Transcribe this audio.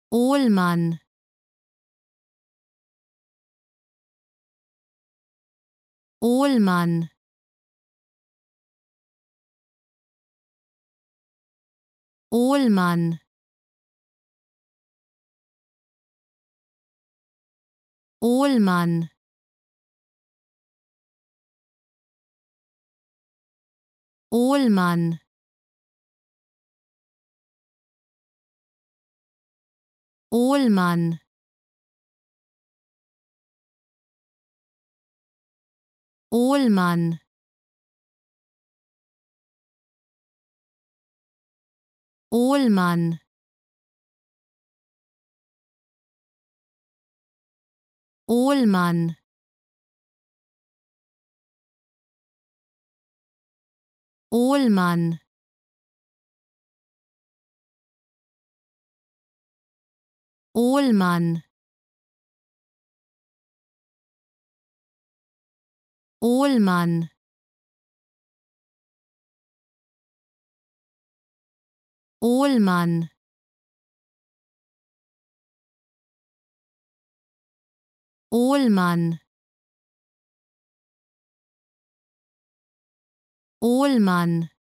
Ohlmann, Ohlmann, Ohlmann, Ohlmann, Ohlmann, Ohlmann, Ohlmann, Ohlmann, Ohlmann, Ohlmann, Ohlmann, Ohlmann, Ohlmann, Ohlmann, Ohlmann,